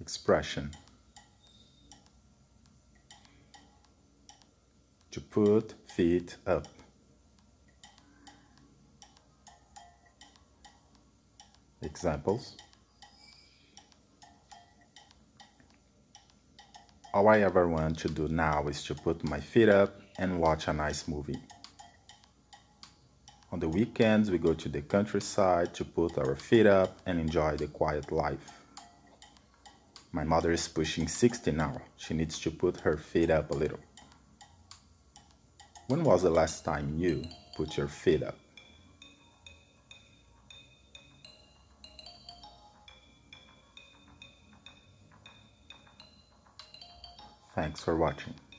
Expression. To put feet up. Examples. All I ever want to do now is to put my feet up and watch a nice movie. On the weekends, we go to the countryside to put our feet up and enjoy the quiet life. My mother is pushing 60 now. She needs to put her feet up a little. When was the last time you put your feet up? Thanks for watching.